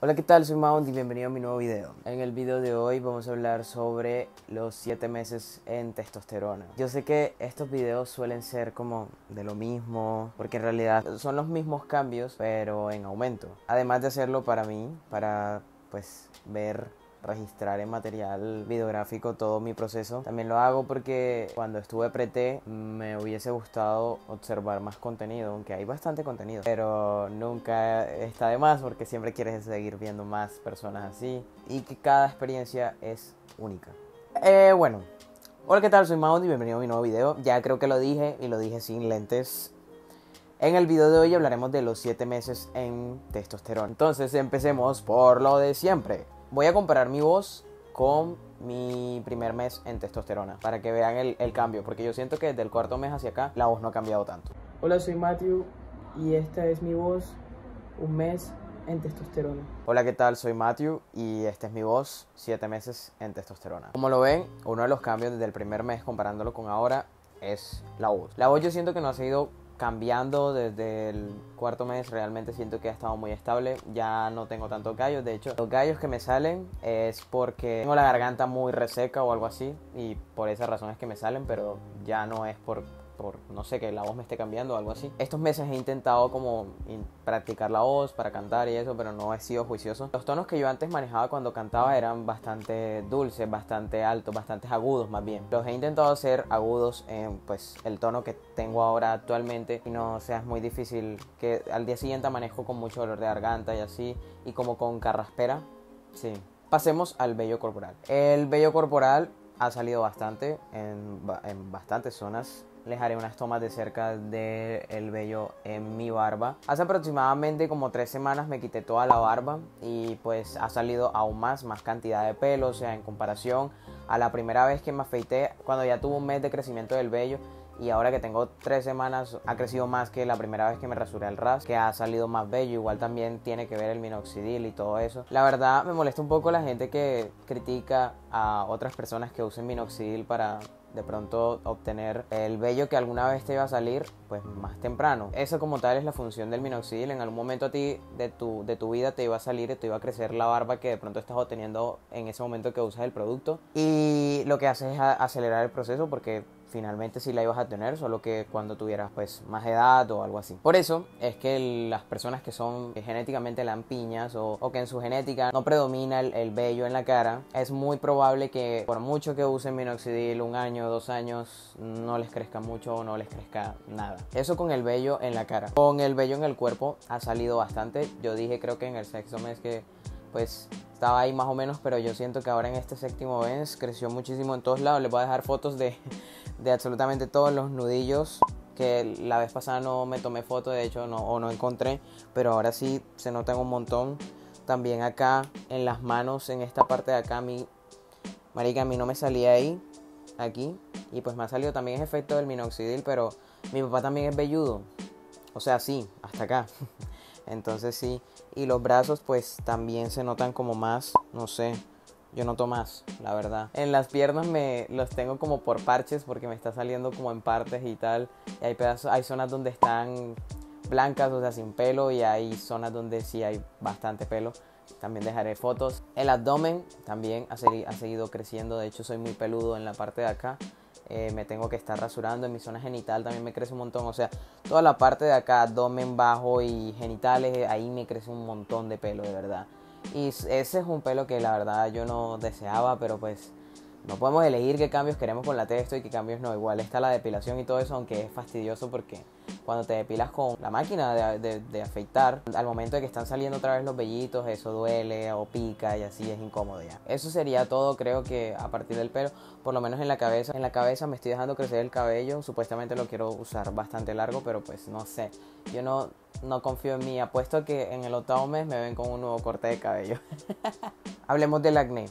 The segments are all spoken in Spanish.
Hola, ¿qué tal? Soy Mount y bienvenido a mi nuevo video. En el video de hoy vamos a hablar sobre los 7 meses en testosterona. Yo sé que estos videos suelen ser como de lo mismo, porque en realidad son los mismos cambios, pero en aumento. Además de hacerlo para mí, para pues registrar en material videográfico todo mi proceso. También lo hago porque cuando estuve pre-T me hubiese gustado observar más contenido, aunque hay bastante contenido, pero nunca está de más porque siempre quieres seguir viendo más personas así y que cada experiencia es única. Bueno, hola, ¿qué tal? Soy Maundi y bienvenido a mi nuevo video. Ya creo que lo dije y lo dije sin lentes. En el video de hoy hablaremos de los 7 meses en testosterona. Entonces empecemos por lo de siempre. Voy a comparar mi voz con mi primer mes en testosterona para que vean el cambio, porque yo siento que desde el cuarto mes hacia acá la voz no ha cambiado tanto. Hola, soy Matthew y esta es mi voz, un mes en testosterona. Hola, ¿qué tal? Soy Matthew y esta es mi voz, 7 meses en testosterona. Como lo ven, uno de los cambios desde el primer mes comparándolo con ahora es la voz. La voz yo siento que no ha seguido cambiando desde el cuarto mes. Realmente siento que ha estado muy estable. Ya no tengo tantos gallos. De hecho, los gallos que me salen es porque tengo la garganta muy reseca o algo así, y por esa razón es que me salen, pero ya no es por no sé, que la voz me esté cambiando o algo así. Estos meses he intentado como practicar la voz para cantar y eso, pero no he sido juicioso. Los tonos que yo antes manejaba cuando cantaba eran bastante dulces, bastante altos, bastante agudos más bien. Los he intentado hacer agudos en pues el tono que tengo ahora actualmente, y no, o sea, es muy difícil, que al día siguiente manejo con mucho dolor de garganta y así, y como con carraspera. Sí. Pasemos al vello corporal. El vello corporal ha salido bastante en bastantes zonas. Les haré unas tomas de cerca del vello en mi barba. Hace aproximadamente como 3 semanas me quité toda la barba y pues ha salido aún más cantidad de pelo, o sea, en comparación a la primera vez que me afeité, cuando ya tuvo un mes de crecimiento del vello, y ahora que tengo 3 semanas ha crecido más que la primera vez que me rasuré el ras, que ha salido más vello. Igual también tiene que ver el minoxidil y todo eso. La verdad me molesta un poco la gente que critica a otras personas que usen minoxidil para de pronto obtener el vello que alguna vez te iba a salir pues más temprano. Eso como tal es la función del minoxidil. En algún momento a ti de tu vida te iba a salir y te iba a crecer la barba que de pronto estás obteniendo en ese momento que usas el producto, y lo que hace es acelerar el proceso, porque finalmente sí la ibas a tener, solo que cuando tuvieras pues más edad o algo así. Por eso es que las personas que son genéticamente lampiñas o que en su genética no predomina el vello en la cara, es muy probable que por mucho que usen minoxidil 1 año, 2 años, no les crezca mucho o no les crezca nada. Eso con el vello en la cara. Con el vello en el cuerpo ha salido bastante. Yo dije, creo que en el sexto mes, que pues estaba ahí más o menos, pero yo siento que ahora en este séptimo mes creció muchísimo en todos lados. Les voy a dejar fotos de absolutamente todos los nudillos, que la vez pasada no me tomé foto, de hecho no encontré, pero ahora sí se notan un montón. También acá en las manos, en esta parte de acá, marica, a mí no me salía ahí, aquí, y pues me ha salido también ese efecto del minoxidil, pero mi papá también es velludo, o sea, sí, hasta acá. Entonces sí, y los brazos pues también se notan como más, no sé, yo noto más, la verdad. En las piernas me los tengo como por parches, porque me está saliendo como en partes y tal. Y hay pedazos, hay zonas donde están blancas, o sea, sin pelo, y hay zonas donde sí hay bastante pelo. También dejaré fotos. El abdomen también ha seguido creciendo. De hecho, soy muy peludo en la parte de acá. Me tengo que estar rasurando. En mi zona genital también me crece un montón. O sea, toda la parte de acá, abdomen bajo y genitales, ahí me crece un montón de pelo, de verdad. Y ese es un pelo que la verdad yo no deseaba, pero pues no podemos elegir qué cambios queremos con la testo y qué cambios no. Igual está la depilación y todo eso, aunque es fastidioso porque cuando te depilas con la máquina de afeitar, al momento de que están saliendo otra vez los vellitos, eso duele o pica y así es incómodo ya. Eso sería todo, creo que a partir del pelo, por lo menos en la cabeza. En la cabeza me estoy dejando crecer el cabello, supuestamente lo quiero usar bastante largo, pero pues no sé. Yo no confío en mí, apuesto que en el 8º mes me ven con un nuevo corte de cabello. Hablemos del acné.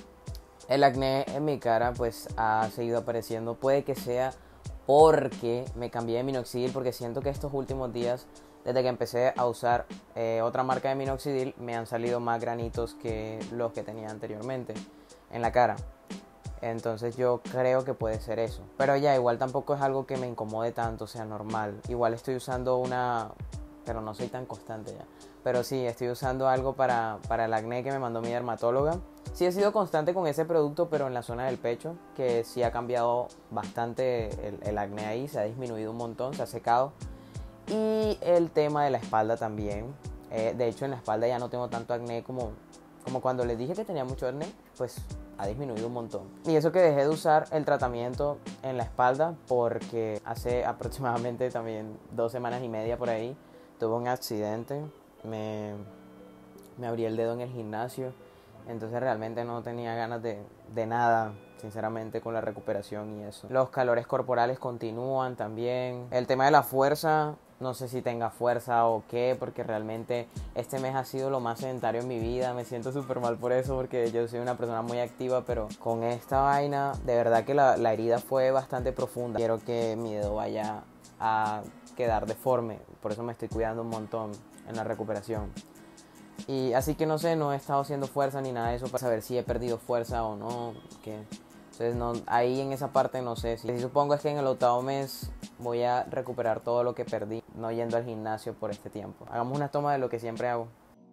El acné en mi cara pues ha seguido apareciendo. Puede que sea porque me cambié de minoxidil, porque siento que estos últimos días, desde que empecé a usar otra marca de minoxidil, me han salido más granitos que los que tenía anteriormente en la cara. Entonces yo creo que puede ser eso. Pero ya, igual tampoco es algo que me incomode tanto, o sea, normal. Igual estoy usando pero no soy tan constante ya. Pero sí, estoy usando algo para el acné que me mandó mi dermatóloga. Sí he sido constante con ese producto, pero en la zona del pecho, que sí ha cambiado bastante el acné ahí, se ha disminuido un montón, se ha secado. Y el tema de la espalda también. De hecho, en la espalda ya no tengo tanto acné como cuando les dije que tenía mucho acné, pues ha disminuido un montón. Y eso que dejé de usar el tratamiento en la espalda porque hace aproximadamente también 2 semanas y media por ahí tuve un accidente, me abrí el dedo en el gimnasio, entonces realmente no tenía ganas de nada, sinceramente, con la recuperación y eso. Los calores corporales continúan también. El tema de la fuerza, no sé si tenga fuerza o qué, porque realmente este mes ha sido lo más sedentario en mi vida. Me siento súper mal por eso, porque yo soy una persona muy activa, pero con esta vaina, de verdad que la herida fue bastante profunda. Quiero que mi dedo vaya a quedar deforme, por eso me estoy cuidando un montón en la recuperación. Y así que no sé, no he estado haciendo fuerza ni nada de eso para saber si he perdido fuerza o no. Entonces no, ahí en esa parte no sé. Si supongo es que en el 8º mes voy a recuperar todo lo que perdí no yendo al gimnasio por este tiempo. Hagamos una toma de lo que siempre hago.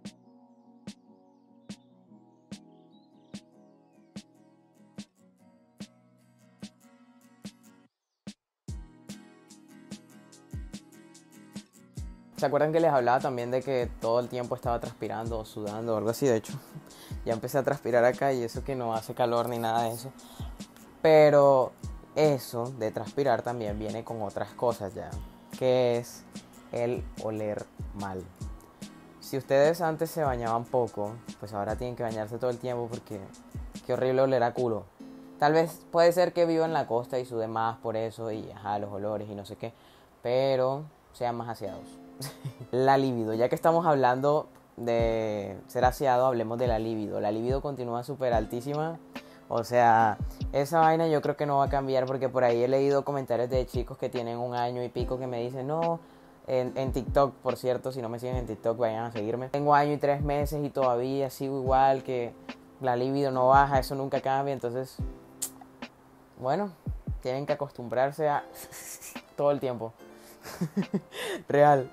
¿Se acuerdan que les hablaba también de que todo el tiempo estaba transpirando o sudando o algo así? De hecho, ya empecé a transpirar acá y eso que no hace calor ni nada de eso. Pero eso de transpirar también viene con otras cosas ya, que es el oler mal. Si ustedes antes se bañaban poco, pues ahora tienen que bañarse todo el tiempo porque qué horrible oler a culo. Tal vez puede ser que viva en la costa y sude más por eso y los olores y no sé qué, pero sean más aseados. La libido, ya que estamos hablando de ser aseado, hablemos de la libido. La libido continúa súper altísima. O sea, esa vaina yo creo que no va a cambiar porque por ahí he leído comentarios de chicos que tienen 1 año y pico que me dicen, no, en TikTok, por cierto, si no me siguen en TikTok, vayan a seguirme. Tengo 1 año y 3 meses y todavía sigo igual, que la libido no baja, eso nunca cambia. Entonces, bueno, tienen que acostumbrarse a todo el tiempo. Real.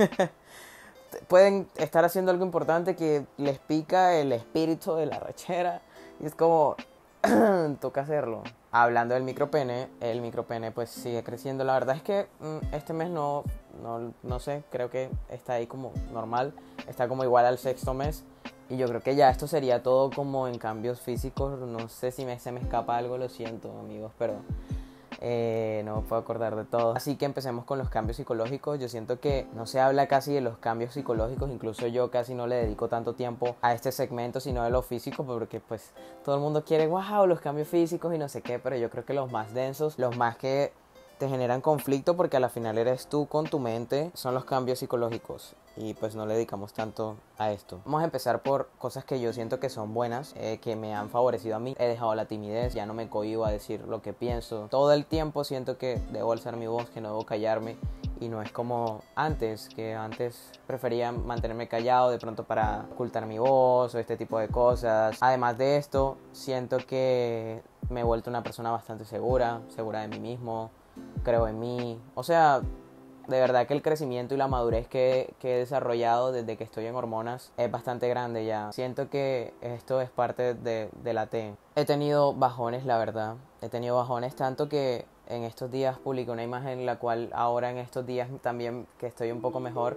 Pueden estar haciendo algo importante que les pica el espíritu de la rechera y es como toca hacerlo. Hablando del micropene, el micropene pues sigue creciendo. La verdad es que este mes no sé, creo que está ahí como normal, está como igual al 6º mes. Y yo creo que ya esto sería todo como en cambios físicos. No sé si se me escapa algo, lo siento amigos, pero no me puedo acordar de todo. Así que empecemos con los cambios psicológicos. Yo siento que no se habla casi de los cambios psicológicos, incluso yo casi no le dedico tanto tiempo a este segmento, sino de lo físico, porque pues todo el mundo quiere, wow, los cambios físicos y no sé qué, pero yo creo que los más densos, los más que te generan conflicto, porque a la final eres tú con tu mente, son los cambios psicológicos y pues no le dedicamos tanto a esto. Vamos a empezar por cosas que yo siento que son buenas, que me han favorecido a mí. He dejado la timidez, ya no me cohíbo a decir lo que pienso. Todo el tiempo siento que debo alzar mi voz, que no debo callarme, y no es como antes, que antes prefería mantenerme callado de pronto para ocultar mi voz o este tipo de cosas. Además de esto, siento que me he vuelto una persona bastante segura de mí mismo, creo en mí. O sea, de verdad que el crecimiento y la madurez que he desarrollado desde que estoy en hormonas es bastante grande ya. Siento que esto es parte de la T. He tenido bajones, la verdad. He tenido bajones tanto que en estos días publiqué una imagen en la cual ahora en estos días también que estoy un poco mejor,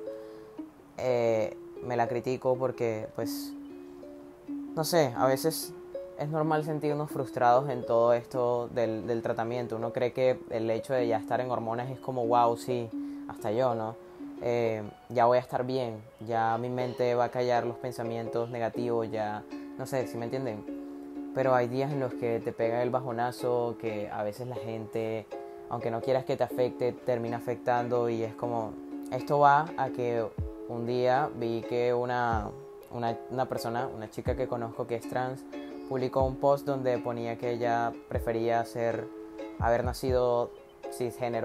me la critico porque pues, no sé, a veces es normal sentirnos frustrados en todo esto del tratamiento. Uno cree que el hecho de ya estar en hormonas es como, wow, sí, hasta yo, ¿no? Ya voy a estar bien, ya mi mente va a callar los pensamientos negativos, ya, no sé, ¿sí me entienden? Pero hay días en los que te pega el bajonazo, que a veces la gente, aunque no quieras que te afecte, termina afectando y es como, esto va a que un día vi que una persona, una chica que conozco que es trans, publicó un post donde ponía que ella prefería haber nacido cisgénero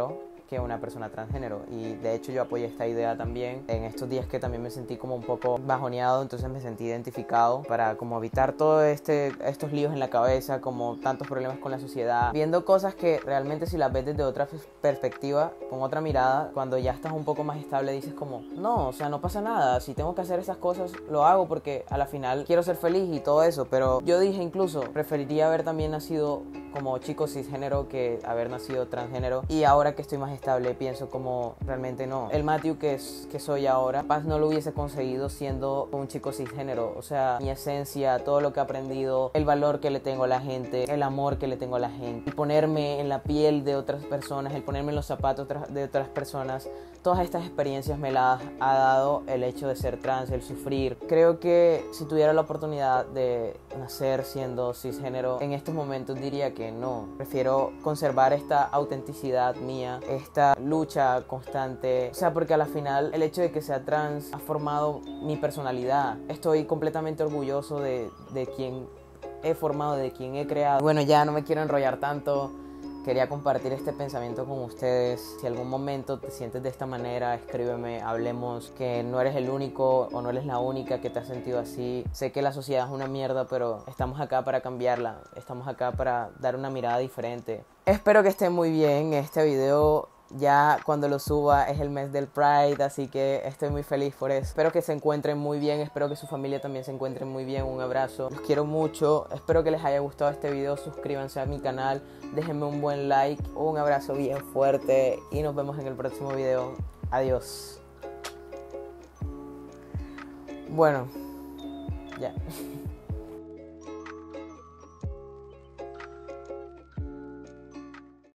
que una persona transgénero. Y de hecho yo apoyé esta idea también en estos días que también me sentí como un poco bajoneado, entonces me sentí identificado para como evitar todo estos líos en la cabeza, como tantos problemas con la sociedad, viendo cosas que realmente si las ves desde otra perspectiva, con otra mirada, cuando ya estás un poco más estable dices como, no, o sea, no pasa nada, si tengo que hacer esas cosas lo hago porque a la final quiero ser feliz y todo eso. Pero yo dije incluso, preferiría haber también nacido como chico cisgénero que haber nacido transgénero, y ahora que estoy más estable pienso como realmente no, el Matthew que soy ahora, capaz no lo hubiese conseguido siendo un chico cisgénero. O sea, mi esencia, todo lo que he aprendido, el valor que le tengo a la gente, el amor que le tengo a la gente, el ponerme en la piel de otras personas, el ponerme en los zapatos de otras personas, todas estas experiencias me las ha dado el hecho de ser trans, el sufrir. Creo que si tuviera la oportunidad de nacer siendo cisgénero, en estos momentos diría que no. Prefiero conservar esta autenticidad mía, esta lucha constante. O sea, porque a la final el hecho de que sea trans ha formado mi personalidad. Estoy completamente orgulloso de quien he formado, de quien he creado. Bueno, ya no me quiero enrollar tanto. Quería compartir este pensamiento con ustedes. Si algún momento te sientes de esta manera, escríbeme, hablemos, que no eres el único o no eres la única que te has sentido así. Sé que la sociedad es una mierda, pero estamos acá para cambiarla. Estamos acá para dar una mirada diferente. Espero que estén muy bien. Este video ya cuando lo suba es el mes del Pride, así que estoy muy feliz por eso. Espero que se encuentren muy bien, espero que su familia también se encuentre muy bien. Un abrazo, los quiero mucho, espero que les haya gustado este video. Suscríbanse a mi canal, déjenme un buen like, un abrazo bien fuerte y nos vemos en el próximo video. Adiós. Bueno, ya.